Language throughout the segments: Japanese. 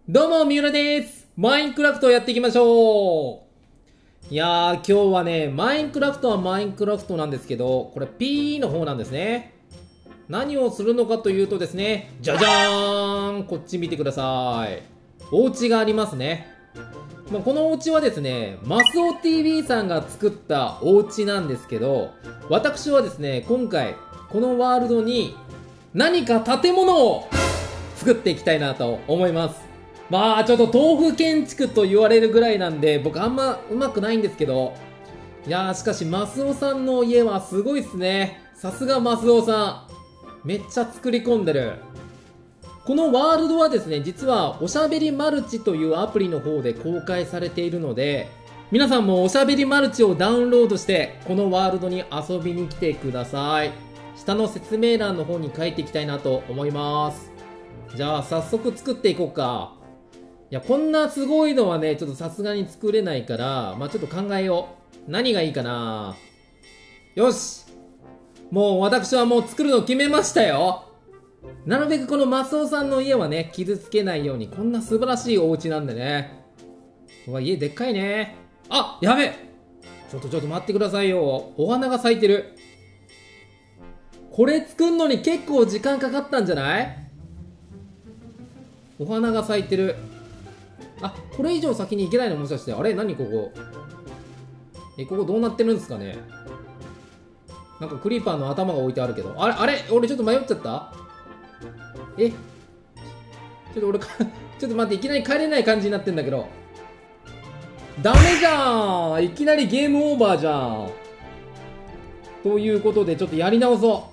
どうも、三浦です。マインクラフトをやっていきましょう。いやー、今日はね、マインクラフトはマインクラフトなんですけど、これ P の方なんですね。何をするのかというとですね、じゃじゃーん、こっち見てください。お家がありますね。このお家はですね、マスオ TV さんが作ったお家なんですけど、私はですね、今回、このワールドに何か建物を作っていきたいなと思います。ちょっと豆腐建築と言われるぐらいなんで、僕あんま上手くないんですけど、いやー、しかしマスオさんの家はすごいっすね。さすがマスオさん。めっちゃ作り込んでる。このワールドはですね、実はおしゃべりマルチというアプリの方で公開されているので、皆さんもおしゃべりマルチをダウンロードして、このワールドに遊びに来てください。下の説明欄の方に書いていきたいなと思います。じゃあ早速作っていこうか。いや、こんなすごいのはね、ちょっとさすがに作れないから、ちょっと考えよう。何がいいかな。よし、もう私はもう作るの決めましたよ。なるべくこのマスオさんの家はね、傷つけないように、こんな素晴らしいお家なんでね。うわ、家でっかいね。あ、やべえ。ちょっと待ってくださいよ。お花が咲いてる。これ作んのに結構時間かかったんじゃない？お花が咲いてる。あ、これ以上先に行けないのもしかして。あれ何ここ。ここどうなってるんですかね。なんかクリーパーの頭が置いてあるけど。あれ俺ちょっと迷っちゃった。ちょっと俺ちょっと待って、いきなり帰れない感じになってんだけど。ダメじゃん、いきなりゲームオーバーじゃん。ということで、ちょっとやり直そう。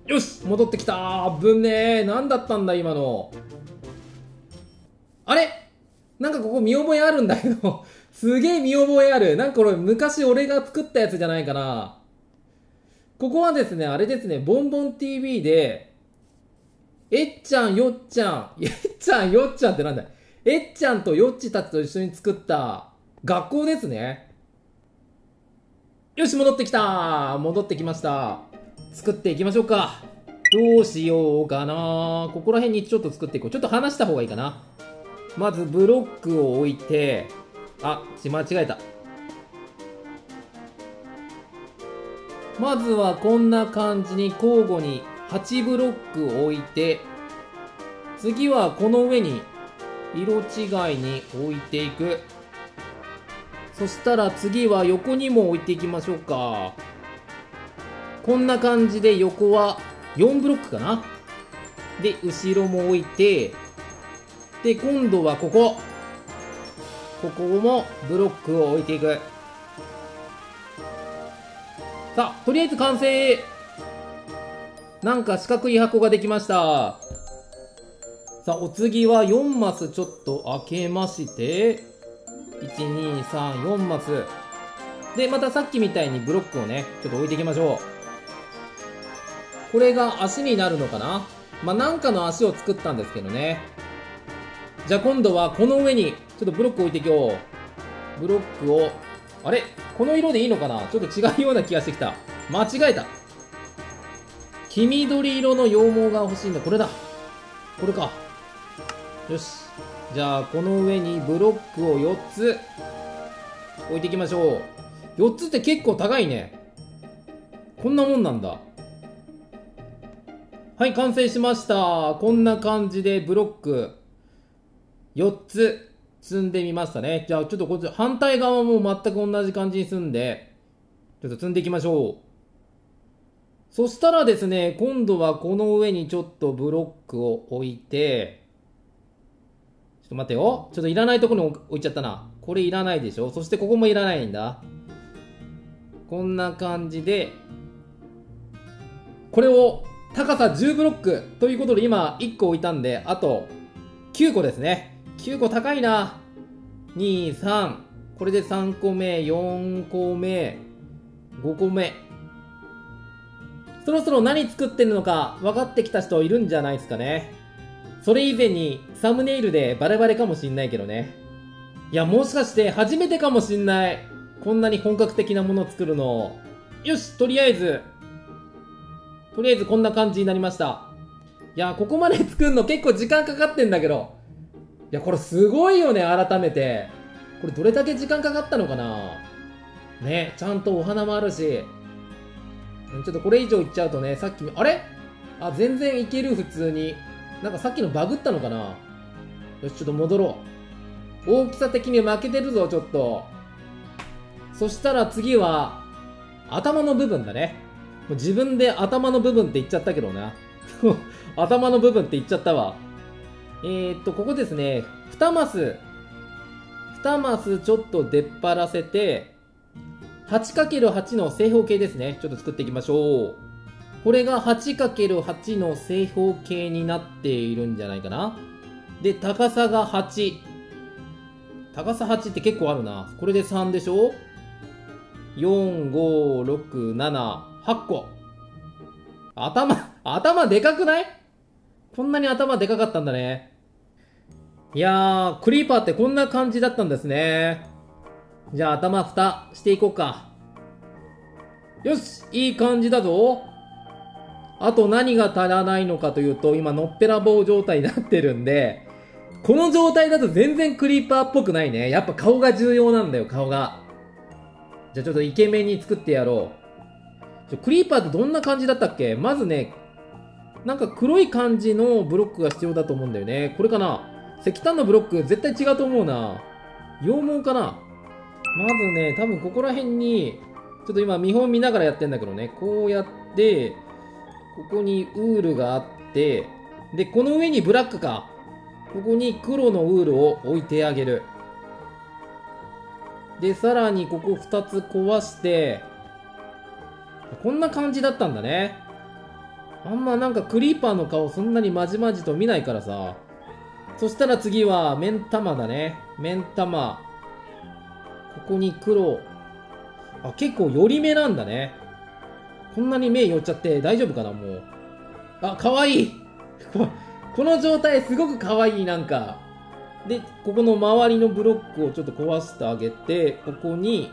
よし、戻ってきた。危ねえ。何だったんだ今の。あれなんかここ見覚えあるんだけどすげえ見覚えある。なんかこれ昔俺が作ったやつじゃないかな。ここはですね、あれですね、ボンボン TV で、えっちゃん、よっちゃん、えっちゃん、よっちゃんってなんだい。えっちゃんとよっちたちと一緒に作った学校ですね。よし、戻ってきた。戻ってきました。作っていきましょうか。どうしようかな。ここら辺にちょっと作っていこう。ちょっと離した方がいいかな。まずブロックを置いて、間違えた。まずはこんな感じに交互に8ブロックを置いて、次はこの上に色違いに置いていく。そしたら次は横にも置いていきましょうか。こんな感じで横は4ブロックかな。で、後ろも置いて、で、今度はここもブロックを置いていく。さあ、とりあえず完成。なんか四角い箱ができました。さあ、お次は4マスちょっと開けまして、1、2、3、4マス。で、またさっきみたいにブロックをね、ちょっと置いていきましょう。これが足になるのかな。なんかの足を作ったんですけどね。じゃあ今度はこの上にちょっとブロック置いていこう。ブロックを、あれこの色でいいのかな。ちょっと違うような気がしてきた。間違えた。黄緑色の羊毛が欲しいんだ。これだ。これか。よし。じゃあこの上にブロックを4つ置いていきましょう。4つって結構高いね。こんなもんなんだ。はい、完成しました。こんな感じでブロック4つ積んでみましたね。じゃあちょっとこっち反対側も全く同じ感じに積んで、ちょっと積んでいきましょう。そしたらですね、今度はこの上にちょっとブロックを置いて、ちょっと待ってよ。ちょっといらないところに置いちゃったな。これいらないでしょ。そしてここもいらないんだ。こんな感じで、これを高さ10ブロックということで今1個置いたんで、あと9個ですね。9個高いな。2、3。これで3個目、4個目、5個目。そろそろ何作ってるのか分かってきた人いるんじゃないですかね。それ以前にサムネイルでバレバレかもしんないけどね。いや、もしかして初めてかもしんない。こんなに本格的なものを作るの。よし、とりあえずこんな感じになりました。 いや、ここまで作るの結構時間かかってんだけど。いや、これすごいよね、改めて。これどれだけ時間かかったのかなね、ちゃんとお花もあるし。ちょっとこれ以上いっちゃうとね、さっき、あれあ、全然いける、普通に。なんかさっきのバグったのかな。よし、ちょっと戻ろう。大きさ的に負けてるぞ、ちょっと。そしたら次は、頭の部分だね。もう自分で頭の部分って言っちゃったけどな。頭の部分って言っちゃったわ。ここですね。2マスちょっと出っ張らせて、8×8 の正方形ですね。ちょっと作っていきましょう。これが 8×8 の正方形になっているんじゃないかな。で、高さが8。高さ8って結構あるな。これで3でしょ ?4、5、6、7、8個。頭でかくない？こんなに頭でかかったんだね。いやー、クリーパーってこんな感じだったんですね。じゃあ頭蓋していこうか。よし、いい感じだぞ。あと何が足らないのかというと、今のっぺらぼう状態になってるんで、この状態だと全然クリーパーっぽくないね。やっぱ顔が重要なんだよ、顔が。じゃあちょっとイケメンに作ってやろう。クリーパーってどんな感じだったっけ？まずね、なんか黒い感じのブロックが必要だと思うんだよね。これかな？石炭のブロック絶対違うと思うな。羊毛かな？まずね、多分ここら辺に、ちょっと今見本見ながらやってんだけどね、こうやって、ここにウールがあって、で、この上にブラックか。ここに黒のウールを置いてあげる。で、さらにここ2つ壊して、こんな感じだったんだね。あんまなんかクリーパーの顔そんなにまじまじと見ないからさ。そしたら次は目ん玉だね。目ん玉。ここに黒。あ、結構寄り目なんだね。こんなに目寄っちゃって大丈夫かな、もう。あ、かわいいこの状態すごくかわいい、なんか。で、ここの周りのブロックをちょっと壊してあげて、ここに、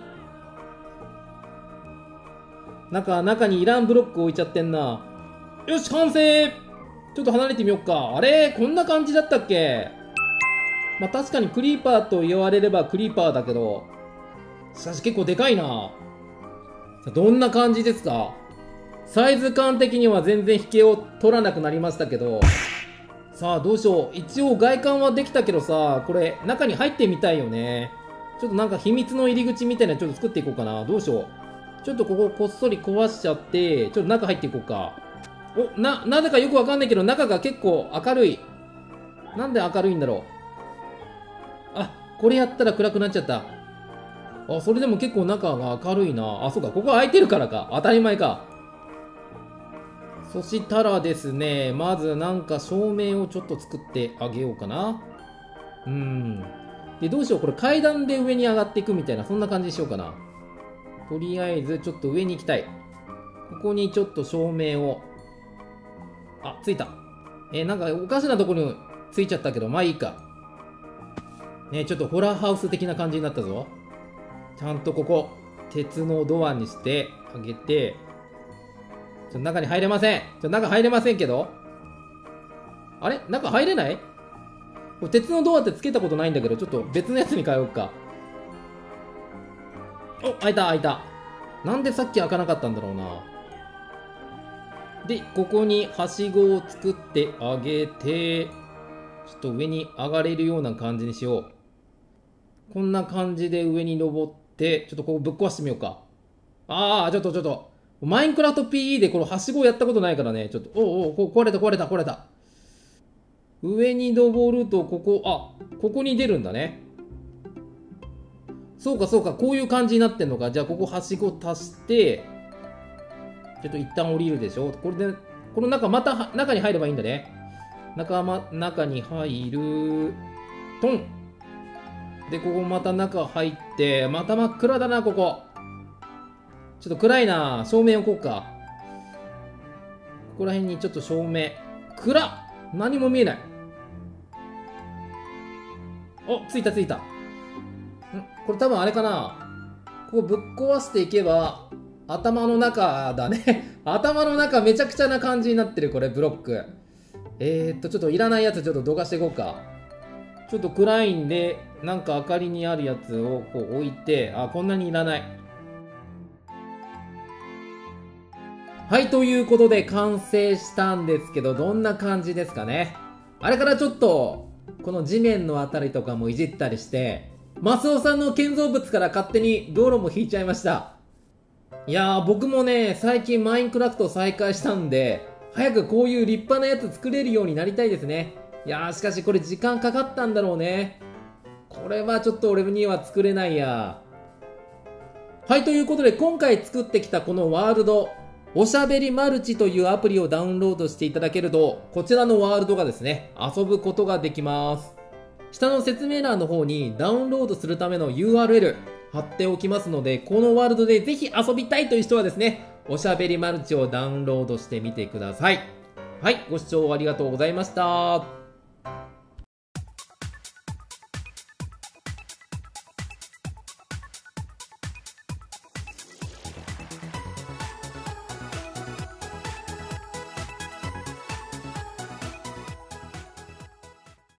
中にいらんブロック置いちゃってんな。よし、完成！ちょっと離れてみよっか。あれ？こんな感じだったっけ？まあ、確かにクリーパーと言われればクリーパーだけど、しかし結構でかいな。どんな感じですか？サイズ感的には全然引けを取らなくなりましたけど、さあどうしよう。一応外観はできたけどさ、これ中に入ってみたいよね。ちょっとなんか秘密の入り口みたいなのちょっと作っていこうかな。どうしよう。ちょっとこここっそり壊しちゃって、ちょっと中入っていこうか。なぜかよくわかんないけど中が結構明るい。なんで明るいんだろう。あ、これやったら暗くなっちゃった。あ、それでも結構中が明るいな。あ、そうか、ここ開いてるからか。当たり前か。そしたらですね、まずなんか照明をちょっと作ってあげようかな。で、どうしよう。これ階段で上に上がっていくみたいな、そんな感じにしようかな。とりあえずちょっと上に行きたい。ここにちょっと照明を。あ、ついた。なんかおかしなところについちゃったけど、まあいいか。ね、ちょっとホラーハウス的な感じになったぞ。ちゃんとここ、鉄のドアにしてあげて、中に入れません。中入れませんけど。あれ？中入れない？これ鉄のドアってつけたことないんだけど、ちょっと別のやつに変えようか。お、開いた開いた。なんでさっき開かなかったんだろうな。で、ここにはしごを作ってあげて、ちょっと上に上がれるような感じにしよう。こんな感じで上に登って、ちょっとここぶっ壊してみようか。ちょっと。マインクラフト PE でこのはしごやったことないからね。ちょっと、壊れた。上に登ると、ここに出るんだね。そうか、こういう感じになってんのか。じゃあ、ここはしご足して、ちょっと一旦降りるでしょ。これで、この中、また中に入ればいいんだね。中に入る。トン。で、ここまた中入って、また真っ暗だな、ここ。ちょっと暗いな。照明置こうか。ここら辺にちょっと照明。暗っ！何も見えない。お、ついた。これ多分あれかな。ここぶっ壊していけば、頭の中だね。頭の中めちゃくちゃな感じになってる、これ、ブロック。 ちょっといらないやつちょっとどかしていこうか。ちょっと暗いんで、なんか明かりにあるやつをこう置いて、あ、こんなにいらない。はい、ということで完成したんですけど、どんな感じですかね。あれからちょっと、この地面のあたりとかもいじったりして、マスオさんの建造物から勝手に道路も引いちゃいました。いやー、僕もね、最近マインクラフト再開したんで、早くこういう立派なやつ作れるようになりたいですね。いやー、しかしこれ時間かかったんだろうね。これはちょっと俺には作れないや。はい、ということで今回作ってきたこのワールド、おしゃべりマルチというアプリをダウンロードしていただけると、こちらのワールドがですね、遊ぶことができます。下の説明欄の方にダウンロードするための URL 貼っておきますので、このワールドでぜひ遊びたいという人はですね、おしゃべりマルチをダウンロードしてみてください。はい、ご視聴ありがとうございました。